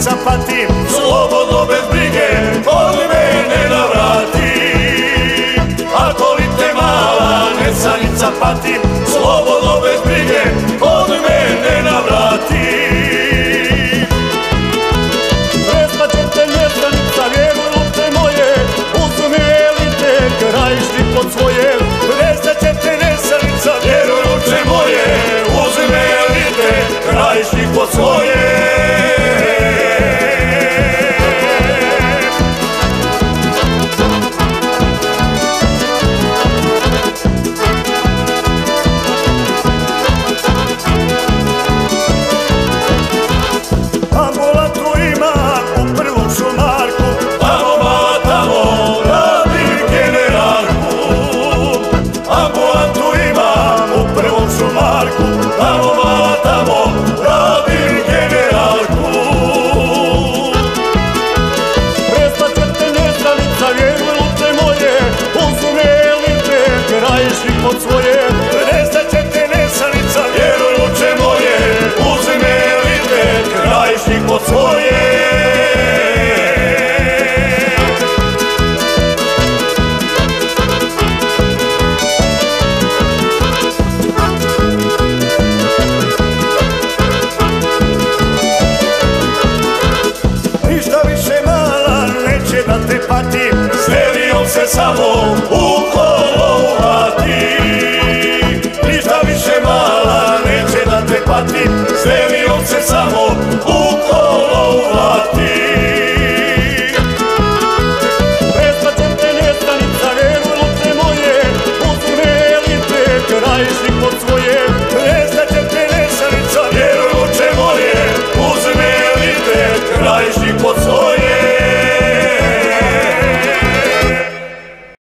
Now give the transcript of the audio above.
nesanica patim, slobodno bez brige od mene navrati. Ako li te mala nesanica patim, slobodno bez brige od mene navrati. Prespaće te nesanica, vjerujte moje, uzme li te krajišnik pod svoje. Prespaće te nesanica, vjerujte moje, uzme li te krajišnik pod svoje. Pod svoje, prestaće te nesanica, vjerujte moje, uzme li te krajišnik pod svoje. Ništa više mala neće da te patim, selio se samo u